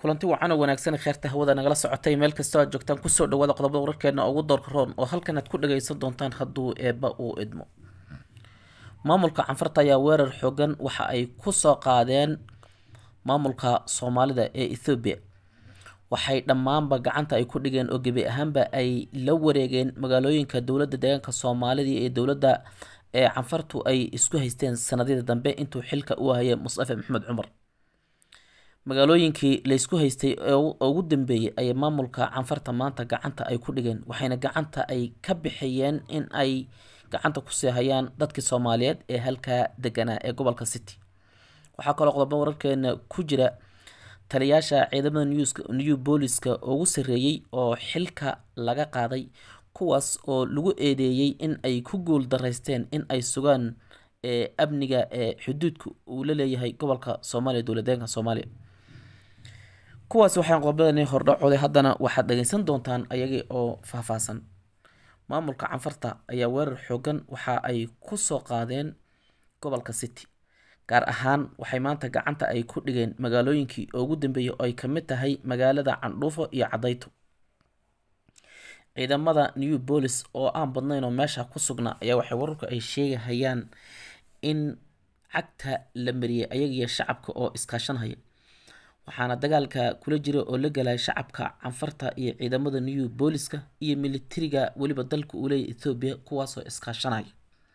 kulanti wacan oo wanaagsan kheerta hawada nagala socotay meel kasta oo joogtaan kusoo dhawaada qodobada wararkeena ugu doorka roon oo halkan aad ku dhageysan doontaan hadduu eebba uu idmo. Maamulka Canfarta ayaa weerar xoogan waxa ay ku soo qaadeen maamulka Soomaalida ee Ethiopia. Waxay dhammaanba gacanta ay ku dhigeen oo gebi ahaanba ay la wareegeen magaalooyinka dowladda deegaanka Soomaalida ee dowladda ee Canfartu ay isku haysteen sanadihii dambe intuu xilka u hayay Mustafa Maxamed Cumar. magaalooyinkii la isku haystay oo ugu dambeeyay ay maamulka Canfarta maanta gacanta ay ku dhigeen waxayna gacanta ay ka bixiyeen in ay gacanta ku sii hayaan dadkii Soomaaliyeed ee halka deganaa ee gobolka City. waxaa kaloo qodobo wararkeena ku jira taliyaasha ciidamada New Police-ka ugu sareeyay oo xilka laga qaaday kuwaas oo lagu eedeeyay in ay ku guul dareysteen in ay sugaan amniga xuduudka uu la leeyahay gobolka Soomaaliya dowladda Soomaaliya. kuwaas waxaan qodobadani hordhacooday haddana waxaad dhageysan doontaan ayagii oo faahfaahsan. maamulka Canfarta ayaa weerar xoogan waxa ay ku soo qaadeen gobolka City, gaar ahaan waxay maanta gacanta ay ku dhigeen magaalooyinkii ugu dambeeyay oo ay ka mid tahay magaalada Candhuufo iyo Cadayto. ciidamada New Police oo aan badnayn oo meesha ku sugnaa ayaa waxay wararku ay sheegayaan in cagta la mariyay ayaga shacabka oo iskaashanaya, waxaana dagaalka kula jira oo la galay shacabka Canfarta iyo ciidamada New Police-ka iyo militariga waliba dalka uu leeyahay Ethiopia kuwaas oo iskaashanaya.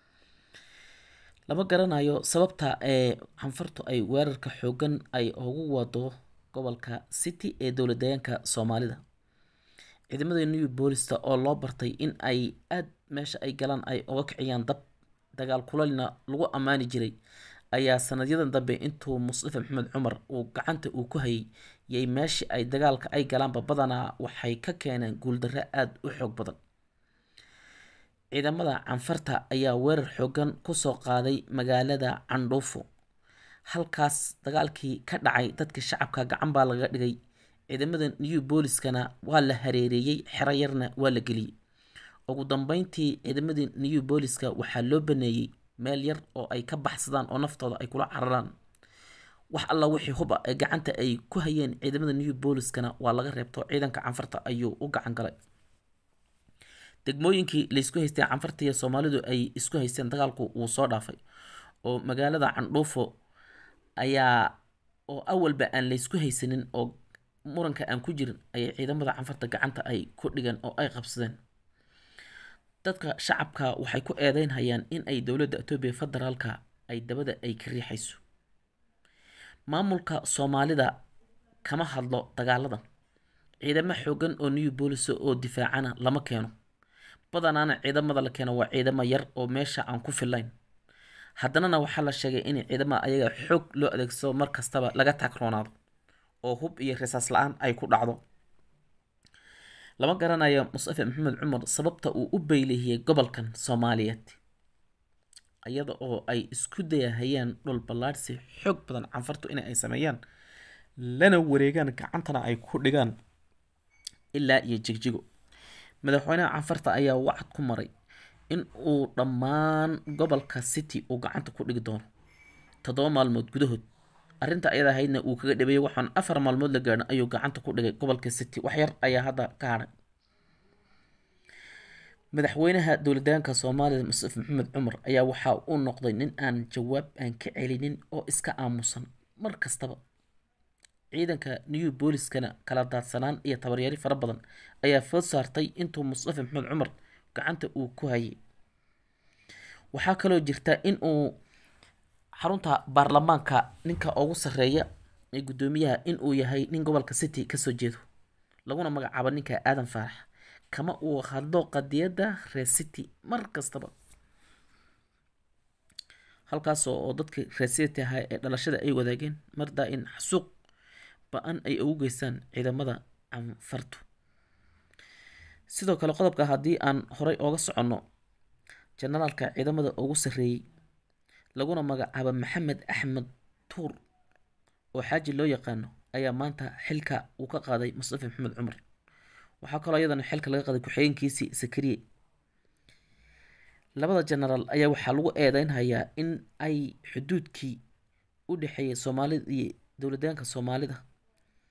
lama garanayo sababta Canfartu ay weerarka xoogan ay ugu wado gobolka City ee dowladda deegaanka Soomaalida. ciidamada New Police oo loo bartay in ay aad meesha ay galaan ay uga kiciyaan dagaal kulalina lagu amaani jiray ayaa sanadyadan dambe intuu Mustafa Maxamed Cumar uu gacanta uu ku hayay meeshii ay dagaalka ay galaanba badanaa waxay ka keeneen guuldarro aad u xoog badan. ciidamada Canfarta ayaa weerar xoogan ku soo qaaday magaalada Candhuufo, halkaas dagaalkii ka dhacay dadka shacabka gacan baa laga dhigay. ciidamada New Police-kana waa la hareereeyay, xero yarna waa la geliyay. ugu dambeyntii ciidamada New Police-ka waxaa loo baneeyay meel yar oo ay ka baxsadaan oo naftooda ay kula cararaan. wax alla wixii huba ee gacanta ay ku hayeen ciidamada New Police-kana waa laga reebto ciidanka Canfarta ayuu u gacan galay. degmooyinkii la isku haystay Canfarta iyo Soomaalidu ay isku haysteen dagaalku uu soo dhaafay oo magaalada Candhuufo ayaa oo awalba aan la isku haysanin oo muranka aan ku jirin ayay ciidamada Canfarta gacanta ay ku dhigeen oo ay qabsadeen. dadka shacabka waxay ku eedeynayaan in ay dowladda Itoobiya federaalka ay dabada ay ka riixayso. maamulka Soomaalida kama hadlo dagaaladan. ciidamo xoogan oo New Police oo difaacana lama keeno, badanaana ciidamada la keeno waa ciidamo yar oo meesha aan ku filayn. haddana waxaa la sheegay in ciidamada ayaga xoog loo adeegsado mar kastaba laga taagroonaado oo hub iyo rasaas la'aan ay ku dhacdo. lama garanayo Mustafa Maxamed Cumar sababta uu u beylihiyay gobolkan Soomaaliyeed iyada oo ay isku dayahayaan dhul ballaarsi xoog badan Canfartu in ay sameeyaan lana wareegaan gacantana ay ku dhigaan ilaa iyo Jigjigo. madaxweynaha Canfarta ayaa wacd ku maray in uu dhammaan gobolka City uu gacanta ku dhigi doono 7 maalmood gudahood. arrinta ayada ahaydna uu kaga dhabeeyay waxaan 4 maalmood la gaarin ayuu gacanta ku dhigay gobolka City. wax yar ayaa hadda ka haray. madaxweynaha dowladda Soomaaliya Mustafa Maxamed Cumar ayaa waxa uu noqday nin aan jawaab aan ka celinin oo iska aamusan mar kastaba. ciidanka New Police-kana kala daadsanaan iyo tabaryari fara badan ayaa food saartay intuu Mustafa Maxamed Cumar gacanta uu ku hayay. waxaa kaloo jirta in uu xarunta baarlamaanka ninka ugu sareeya ee gudoomiyaha in uu yahay nin gobolka City ka soo jeedo laguna magacaabo ninka Aadan Faarax kama uu hadlo qadiyada reer City mar kastaba. halkaas oo dadka reer City ah ee dhalashada ay wadaageen mardaa in xasuuq ba'an ay ugu geystaan ciidamada Canfartu. sidoo kale qodobka haddii aan horay uga soconno, generaalka ciidamada ugu sareeyay laguna magacaabo Maxamed Axmed Tuur oo xaaji loo yaqaano ayaa maanta xilka uu ka qaaday Mustafa Maxamed Cumar. waxaa kaloo iyadana xilka laga qaaday ku-xigeenkiisii Sakariye. labada generaal ayaa waxaa lagu eedeynhayaa in ay xuduudkii u dhaxeeyay Soomaalida iyo dowladda Soomaalida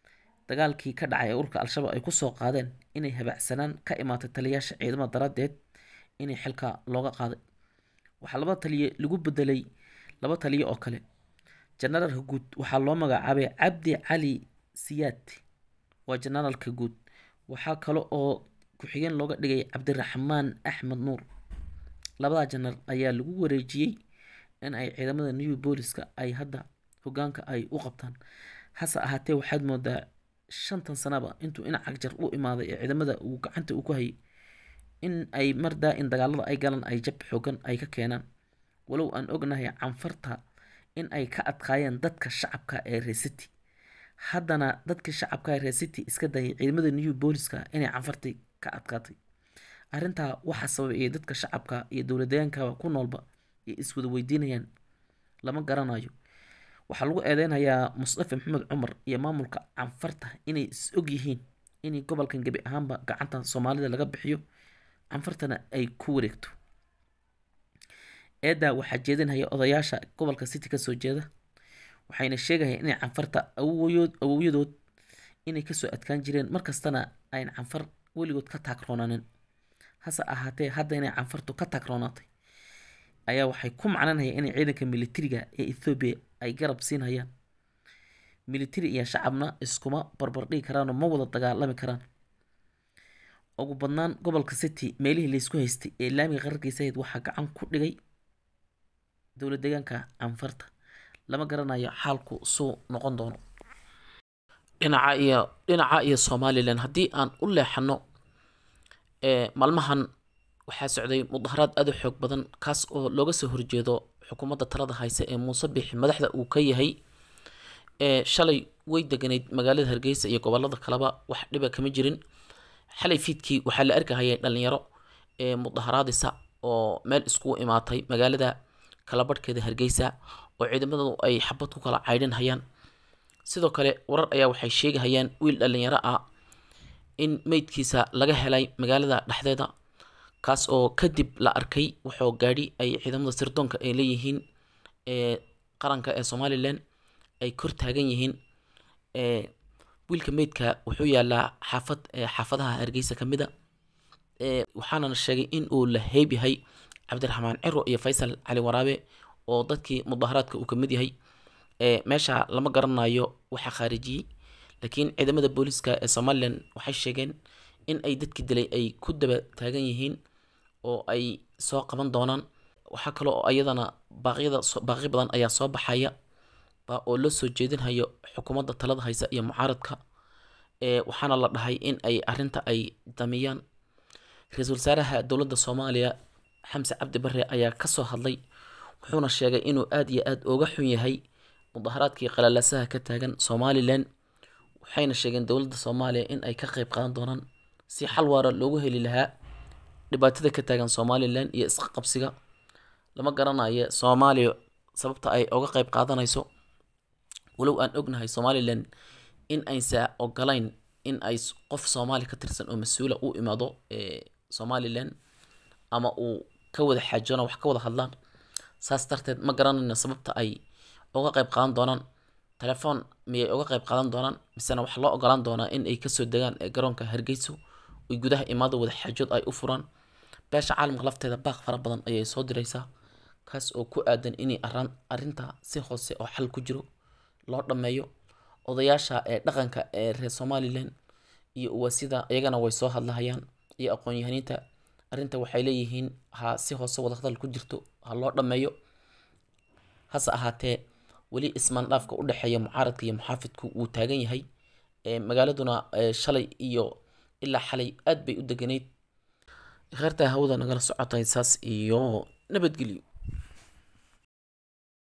dagaalkii ka dhacay ee ururka al-shabaab ay kusoo qaadeen inay habacsanaan ka imaatay taliyayaasha ciidamada daraaddeed inay xilka looga qaaday. waxaa laba taliye lagu bedelay laba taliye oo kale. generaalka guud waxaa loo magacaabay cabdi cali siyaad, waa generaalka guud. waxaa kale oo ku-xigeen looga dhigay cabdiraxmaan axmed nuur. labadaa jenaraal ayaa lagu wareejiyey in ay ciidamada new booliska ay hadda hogaanka ay u qabtaan. hase ahaatee waxaad moodaa 5 sanaba intuu dhinaca jar u imaaday ee ciidamada uu gacanta ku hayay in ay mardaa in dagaalada ay galaan ay jab xoogan ay ka keenaan. walow aan ognahay canfarta in ay ka adkaayeen dadka shacabka ee reer city, haddana dadka shacabka ee reer city iska dayay ciidamada new booliska inay canfartii ka adkaatay. arrintaa waxaa sababay dadka shacabka iyo dowladdeegaanka ku noolba ay iswada weydiinayaan, lama garanayo. waxaa lagu eedeynayaa Mustafa Maxamed Cumar iyo maamulka canfarta inay is og yihiin in gobolkan gabi ahaanba gacanta Soomaalida laga bixiyo, canfartana ay ku wareegto. eedaa waxaa jeedinaya odayaasha gobolka city ka soo jeeda, waxayna sheegayaan inay canfarta awowyadood inay kasoo adkaan jireen markastana ayn canfar weligood ka taagroonaanin. hase ahaatee hadda inay canfartu ka taagroonaatay ayaa waxay ku macnanayaan inay ciidanka militariga ee Ethiopia ay garab siinayaan. militari iyo shacabna iskuma barbardhigi karaan oo ma wada dagaalami karaan. ugu badnaan gobolka city meelihii laysku haystay ee laamiga qararkiisa ahayd waxaa gacan ku dhigay dowlad deegaanka canfarta. lama garanayo xaalku suu noqon doono. dhinaca iyo Somaliland haddii aan u leexano maalmahan waxaa socday mudaharaad aad u xoog badan kaas oo looga soo horjeedo xukuumadda talada haysa ee Muuse Biixi madaxda uu ka yahay. shalay way deganayd magaalada Hargeysa iyo gobolada kaleba wax dhiba kama jirin. xalay fiidkii waxaa la arkayay dhalinyaro mudaharaadisa oo meel isku imaatay magaalada kala badhkeeda Hargeysa oo ciidamadu ay xabad ku kala caydhin hayaan. sidoo kale warar ayaa waxay sheegayaan wiil dhalinyaro ah in meydkiisa laga helay magaalada dhexdeeda, kaas oo kadib la arkay wuxuu gaadhi ay ciidamada sirdoonka ay leeyihiin qaranka ee Somaliland ay kor taagan yihiin. wiilka meydka wuxuu yaalaa xaafadaha Hargeysa kamid ah. waxaana la sheegay in uu la heeb yahay Cabdiraxmaan Ciro iyo Faysal Cali Waraabe oo dadkii mudaharaadka uu kamid yahay. meesha lama garanayo waxa khaarijiyay, laakiin ciidamada booliska ee Somaliland waxay sheegeen in ay dadkii dilay ay ku daba taagan yihiin oo ay soo qaban doonaan. waxaa kale oo ayadana baaqi badan ayaa soo baxaya oo loo soo jeedinayo xukuumadda talada haysa iyo mucaaradka. waxaana la dhahay in ay arrinta ay damiyaan. ra-iisul wasaaraha dowladda Soomaaliya Xamse Cabdi Barre ayaa ka soo hadlay, wuxuuna sheegay inuu aad iyo aad uga xun yahay mudaharaadkii qalalaasaha ka taagan Somaliland. waxayna sheegeen dowladda Soomaaliya in ay ka qayb qaadan doonaan si xal waara loogu heli lahaa dhibaatada ka taagan Somaliland iyo isqa qabsiga. lama garanayo Soomaaliya sababta ay uga qayb qaadanayso, walow aan ognahay Somaliland in aysan ogolayn in ay qof Soomaali ka tirsan oo mas'uula u imaado Somaliland ama uu ka wada xaajoona wax ka wada hadlaan. saas darteed ma garanayno sababta ay uga qayb qaadan doonaan. telefoon miyay uga qayb qaadan doonaan misena wax loo ogolaan doonaa in ay kasoo degaan garoonka Hargeysa oo gudaha imaado wada xaajood ay u furaan. beesha caalamka lafteeda baaq fara badan ayay soo diraysaa kaas oo ku aadan inay arrinta si hoose oo xal ku jiro loo dhameeyo. odayaasha dhaqanka ee reer Somaliland iyo uwaasida iyagana way soo hadlayaan iyo aqoon-yahaniinta. arrinta waxay leeyihiin ha si hoose wada hadal ku jirto ha loo dhameeyo. hase ahaatee weli ismaan dhaafka u dhexeeya mucaaradka iyo muxaafidku wuu taagan yahay. magaaladuna shalay iyo ilaa xalay aad bay u deganayd. khayrta hawada nagala socotay saas iyo nabadgelyo.